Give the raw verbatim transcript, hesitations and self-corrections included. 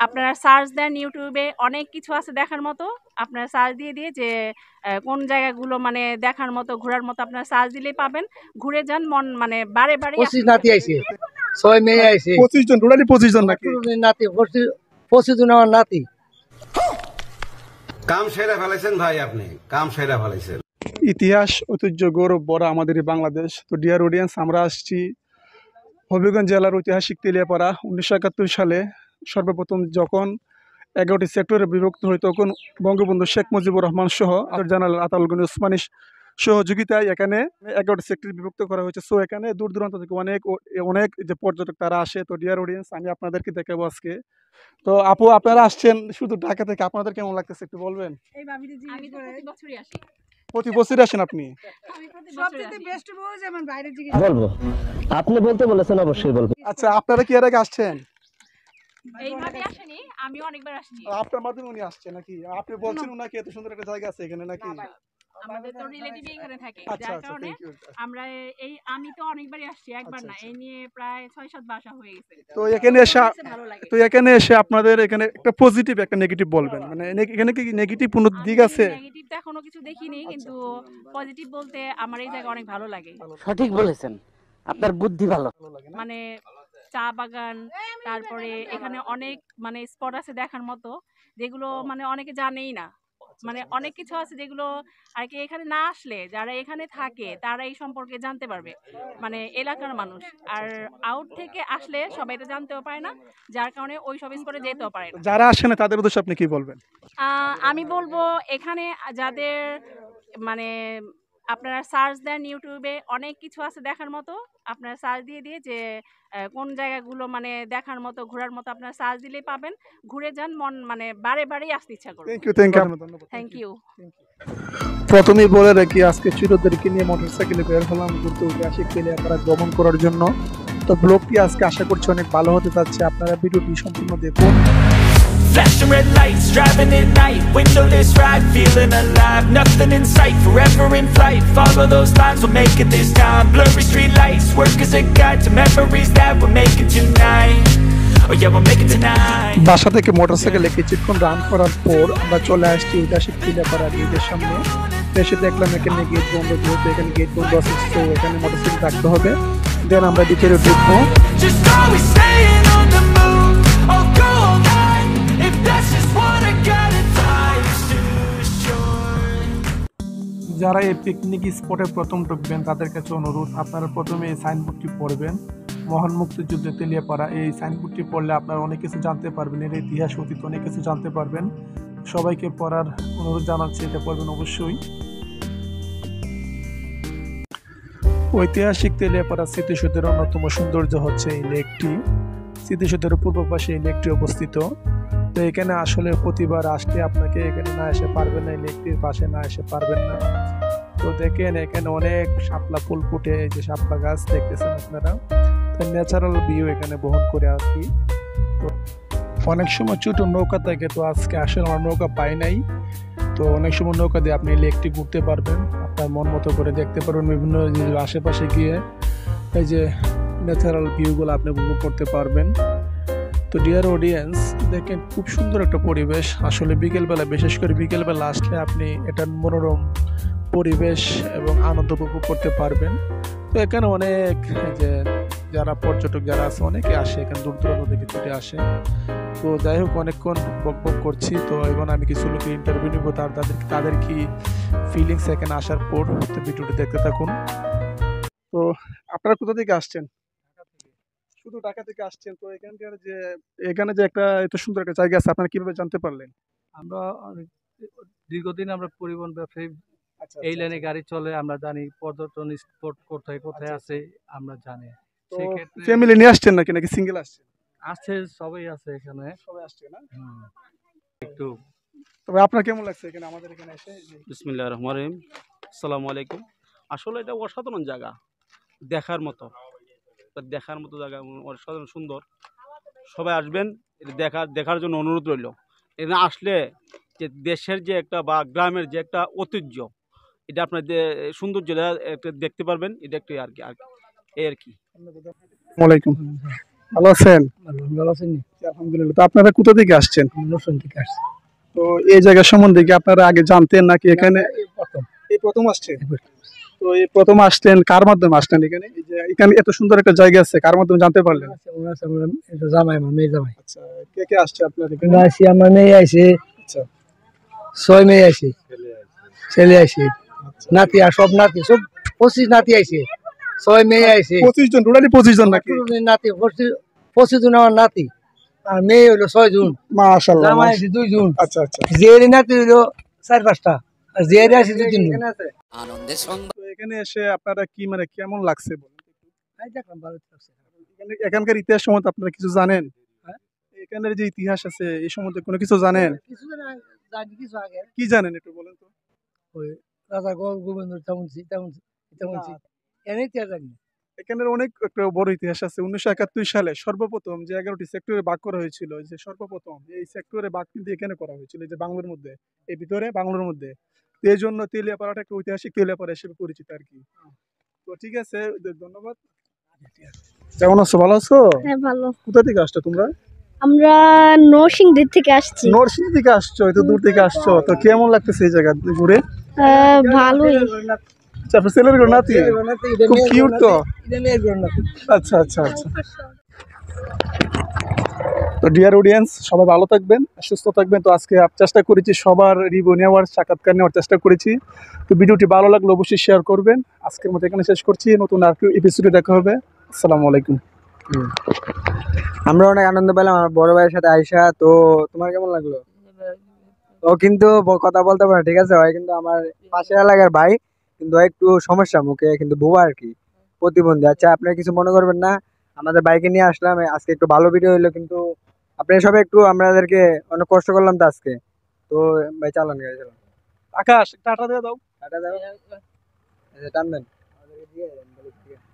আপনারা সার্চ দেন ইউটিউবে, অনেক কিছু আছে দেখার মতো। আপনারা সার্চ দিয়ে দিয়ে যে কোন জায়গাগুলো মানে দেখার মতো, ঘোরার মতো, আপনারা সার্চ দিলেই পাবেন। ঘুরে যান, মন মানে বারে বারে। পঁচিশ নাতি আইছে, ছয় মেয়ে আইছে, পঁচিশ জন টোটালি পঁচিশ জন নাকি নাতি, পঁচিশ জন আমার নাতি। কাম সেরা ফেলাইছেন ভাই, আপনি কাম সেরা ফেলাইছেন। ইতিহাস, ঐতিহ্য, গৌরব বড় আমাদের এই বাংলাদেশ। তো ডিয়ার অডিয়েন্স, আমরা আসছি হবিগঞ্জ জেলার ঐতিহাসিক তেলিয়াপাড়া। উনিশশো একাত্তর সালে সর্বপ্রথম যখন এগারোটি সেক্টরে বিভক্ত হয়, তখন বঙ্গবন্ধু শেখ মুজিবুর রহমান সহ জেনারেল আতাউল ওসমানী সহযোগিতায় এখানে এগারোটি সেক্টরে বিভক্ত করা হয়েছে। সো এখানে দূর দূরান্ত থেকে অনেক অনেক যে পর্যটক তারা আসে। তো ডিয়ার অডিয়েন্স, আমি আপনাদেরকে দেখাবো আজকে। তো আপু, আপনারা আসছেন শুধু ঢাকা থেকে, আপনাদের কেমন লাগতেছে একটু বলবেন? প্রতি বছর আসেন আপনি? বলবো, আপনি বলতে বলেছেন, অবশ্যই বলবো। আচ্ছা, আপনারা কি এর আগে আসছেন? আমি অনেকবার আসছি। আপনার মাধ্যমে উনি আসছে নাকি? আপনি বলছেন উনাকে এত সুন্দর একটা জায়গা আছে এখানে নাকি? আমাদের তো রিলেটিভ এখানে থাকে, যার কারণে আমরা এই আমি তো অনেকবারই আসছি, একবার না, এই নিয়ে প্রায় ছয় সাত বাসা হয়ে গেছে। তো এখানে এসে তো এখানে এসে আপনাদের এখানে একটা পজিটিভ একটা নেগেটিভ বলবেন, মানে এখানে কি নেগেটিভ কোনো দিক আছে? নেগেটিভ তো এখনো কিছু দেখিনি, কিন্তু পজিটিভ বলতে আমার এই জায়গা অনেক ভালো লাগে। সঠিক বলেছেন, আপনার বুদ্ধি ভালো। মানে চা বাগান, তারপরে এখানে অনেক মানে স্পট আছে দেখার মতো, যেগুলো মানে অনেকে জানেই না। মানে অনেক কিছু আছে যেগুলো আর কি এখানে না আসলে যারা এখানে থাকে তারা এই সম্পর্কে জানতে পারবে, মানে এলাকার মানুষ। আর আউট থেকে আসলে সবাই তো জানতেও পারে না, যার কারণে ওই সব স্পটে যেতেও পারে না। যারা আসে না তাদের উদ্দেশ্যে আপনি কি বলবেন? আমি বলবো এখানে যাদের মানে আপনারা সার্চ দেন ইউটিউবে, অনেক কিছু আছে দেখার মতো। আপনারা সার্চ দিয়ে দিয়ে যে কোন জায়গাগুলো মানে দেখার মতো, ঘোরার মতো, আপনারা সার্চ দিলেই পাবেন। ঘুরে যান, মন মানে বারে বারেই আসতে ইচ্ছা করবে। Thank you, thank you, thank you. প্রথমেই বলে রাখি, আজকে চিরদেরকে নিয়ে মোটরসাইকেলে বের হলাম ঘুরতে ঐতিহাসিক তেলিয়াপাড়া ভ্রমণ করার জন্য। তো ব্লগটি আজকে আশা করছি অনেক ভালো হতে যাচ্ছে, আপনারা ভিডিওটি সম্পূর্ণ দেখুন। Flashing red lights, driving at night, windowless ride, feeling alive, nothing in sight, forever in flight, follow those lines, we'll make it this time, blurry street lights, work as a guide to memories that we're making tonight, oh yeah, we'll make it tonight. বাসা থেকে মোটরসাইকেলে কিছুক্ষণ run করার পর আমরা চলে আসছি ঐতিহাসিক তেলিয়াপাড়া গেটের সামনে। এসে দেখলাম এখানে গেট বন্ধ, যেহেতু এখানে গেট বন্ধ আছে তো এখানে মোটরসাইকেল রাখতে হবে, দেন আমরা ভিতরে ঢুকবো। যারা এই পিকনিক স্পটে প্রথম ঢুকবেন তাদের কাছে অনুরোধ, আপনারা প্রথমে এই সাইনবোর্ডটি পড়বেন, মহান মুক্তিযুদ্ধ তেলিয়াপাড়া। এই সাইনবোর্ডটি পড়লে আপনারা অনেক কিছু জানতে পারবেন, এর ইতিহাস অতীত অনেক কিছু জানতে পারবেন। সবাইকে পড়ার অনুরোধ জানাচ্ছি, এটা পড়বেন অবশ্যই। ঐতিহাসিক তেলিয়াপাড়া স্মৃতিসৌধের অন্যতম সৌন্দর্য হচ্ছে এই লেকটি। স্মৃতিসৌধের পূর্ব পাশে এই লেকটি অবস্থিত। তো এখানে আসলে প্রতিবার আসলে আপনাকে এখানে না এসে পারবেন না, এই লেকটির পাশে না এসে পারবেন না। তো দেখেন এখানে অনেক শাপলা ফুল ফুটে, এই যে শাপলা গাছ দেখতেছেন আপনারা, তো ন্যাচারাল ভিউ এখানে বহন করে আর কি। তো অনেক সময় ছোট নৌকা থাকে, তো আজকে আসলে আমরা নৌকা পাই নাই। তো অনেক সময় নৌকা দিয়ে আপনি লেকটি ঘুরতে পারবেন, আপনার মন মতো করে দেখতে পারবেন, বিভিন্ন আশেপাশে গিয়ে এই যে ন্যাচারাল ভিউগুলো আপনি উপভোগ করতে পারবেন। তো ডিয়ার অডিয়েন্স, দেখেন খুব সুন্দর একটা পরিবেশ। আসলে বিকেলবেলা, বিশেষ করে বিকেলবেলা আসলে আপনি এটার মনোরম পরিবেশ এবং আনন্দ উপভোগ করতে পারবেন। তো এখানে অনেক যে যারা পর্যটক যারা আছে অনেকে আসে এখানে, দূর দূরান্ত থেকে ছুটে আসে। তো যাই হোক, অনেকক্ষণ বক বক করছি, তো এখন আমি কিছু লোকে ইন্টারভিউ নিব, তার তাদের তাদের কি ফিলিংস এখানে আসার পর। তো ভিডিওটি দেখতে থাকুন। তো আপনারা কোথা থেকে আসছেন? শুধু ঢাকা থেকে আসছেন? তো এখানকার যে এখানে যে একটা এত সুন্দর একটা জায়গা আছে, আপনারা কিভাবে জানতে পারলেন? আমরা দীর্ঘদিন আমরা পরিবহন ব্যবসায়ী, এই লাইনে গাড়ি চলে, আমরা জানি পর্যটন স্পট কোথায় কোথায় আছে আমরা জানি। ফ্যামিলি নিয়ে আসছেন নাকি নাকি সিঙ্গেল আসছেন? আছে, সবাই আছে এখানে, সবাই আসছে না? একটু। তবে আপনার কেমন লাগছে এখানে আমাদের এখানে এসে? বিসমিল্লাহির রহমানির রহিম, আসসালামু আলাইকুম। আসলে এটা অসাধারণ জায়গা, দেখার মতো, দেখার মতো জায়গা, অসাধারণ সুন্দর। সবাই আসবেন, এটা দেখার দেখার জন্য অনুরোধ রইল। এখানে আসলে যে দেশের যে একটা বা গ্রামের যে একটা ঐতিহ্য, এটা আপনার সৌন্দর্য একটা দেখতে পারবেন। এটা একটু আর কি আর এই আর কি। আসসালামু আলাইকুম, ভালো আছেন? ভালো আছেন? আলহামদুলিল্লাহ। তো আপনারা কোথা থেকে আসছেন? নরসিং থেকে আসছি। তো এই জায়গা সম্বন্ধে কি আপনারা আগে জানতেন নাকি এখানে এই প্রথম এই প্রথম আসছেন? তো এই প্রথম আসছেন, কার মাধ্যমে আসলেন এখানে? এই যে এখানে এত সুন্দর একটা জায়গা আছে, কার মাধ্যমে জানতে পারলেন? জামাই আমার মেয়ে জামাই। আচ্ছা, কে কে আসছে আপনার এখানে? আসি আমার মেয়ে আইছে, আচ্ছা, ছয় মেয়ে আইছে, ছেলে আইছে, নাতি আর সব নাতি সব পঁচিশ নাতি আইছে, ছয় মেয়ে আইছে, পঁচিশ জন, টোটালি পঁচিশ জন নাকি? নাতি পঁচিশ জন আমার নাতি, আর মেয়ে হইলো ছয় জন, মাশাআল্লাহ। জামাই আছে দুই জন। আচ্ছা আচ্ছা। জিয়ারি নাতি হইলো চার পাঁচটা, আর জিয়ারি আছে দুই তিন জন। তো এখানে এসে আপনারা কি মানে কেমন লাগছে বলুন? এই দেখলাম ভালো লাগছে। এখানে এখানকার ইতিহাস সম্বন্ধে আপনারা কিছু জানেন? এখানের যে ইতিহাস আছে এই সম্বন্ধে কোনো কিছু জানেন? কিছু জানি, কিছু আগে কি জানেন একটু বলেন তো। ওই রাজা গোবিন্দ তেমন তেমন তেমন এনে ইতিহাস জানি। এখানের অনেক একটা বড় ইতিহাস আছে। উনিশশো একাত্তর সালে সর্বপ্রথম যে এগারোটি সেক্টরে ভাগ করা হয়েছিল, যে সর্বপ্রথম এই সেক্টরে ভাগ কিন্তু এখানে করা হয়েছিল, এই যে বাংলার মধ্যে, এই ভিতরে বাংলার মধ্যে। তো এই জন্য তেলিয়াপাড়াটা একটা ঐতিহাসিক তেলিয়াপাড়া হিসেবে পরিচিত আর কি। তো ঠিক আছে, ধন্যবাদ। কেমন আছো? ভালো আছো? হ্যাঁ ভালো। কোথা থেকে আসছো তোমরা? আমরা নরসিংদী থেকে আসছি। নরসিংদী থেকে আসছো? এত দূর থেকে আসছো, তো কেমন লাগতেছে এই জায়গা ঘুরে? আহ, ভালোই। আচ্ছা, আপনার ছেলের ঘর নাতি? খুব কিউট তো। আচ্ছা আচ্ছা আচ্ছা। তো ডিয়ার অডিয়েন্স, সবাই ভালো থাকবেন, সুস্থ থাকবেন। তো আজকে চেষ্টা করেছি সবার রিভিউ নেওয়ার, সাক্ষাৎকার নেওয়ার চেষ্টা করেছি। তো ভিডিওটি ভালো লাগলে অবশ্যই শেয়ার করবেন। আজকের মতো এখানে শেষ করছি, নতুন আর একটু এপিসোডে দেখা হবে। আসসালামু আলাইকুম। আমরা অনেক আনন্দ পেলাম আমার বড় ভাইয়ের সাথে আইসা। তো তোমার কেমন লাগলো? ও কিন্তু কথা বলতে পারে, ঠিক আছে, হয় কিন্তু আমার পাশের এলাকার ভাই, কিন্তু একটু সমস্যা মুখে, কিন্তু বোবা আর কি, প্রতিবন্ধী। আচ্ছা, আপনারা কিছু মনে করবেন না, আমাদের বাইকে নিয়ে আসলাম আজকে, একটু ভালো ভিডিও হইলো, কিন্তু আপনারা সবাই একটু আমাদেরকে অনেক কষ্ট করলাম তো আজকে। তো ভাই চালান, গাড়ি চালান। আকাশ, টাটা দিয়ে দাও। টাটা দাও, টানবেন।